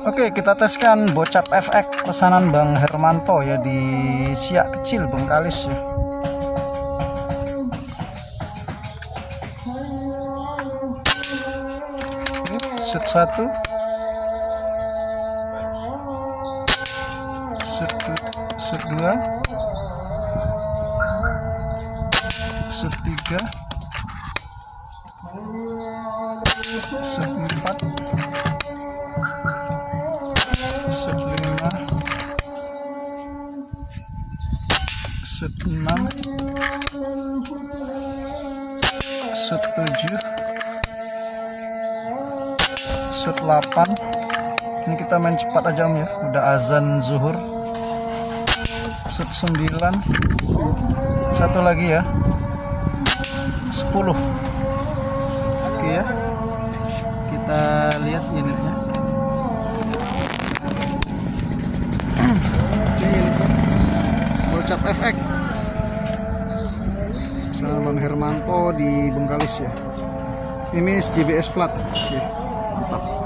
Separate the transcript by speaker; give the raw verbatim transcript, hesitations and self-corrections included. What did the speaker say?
Speaker 1: Oke, kita teskan bocap F X pesanan Bang Hermanto ya di Siak Kecil Bengkalis ya. Oke, shoot satu, shoot, shoot dua, shoot tiga, shoot empat, shoot lima, shoot enam, shoot tujuh, shoot delapan. Ini kita main cepat aja Om ya, udah azan zuhur. Shoot sembilan, satu lagi ya, sepuluh. Oke ya, kita lihat unitnya. Ini unitnya bocap F X sama Bang Hermanto di Bengkalis ya. Ini J B S flat. Oke, mantap.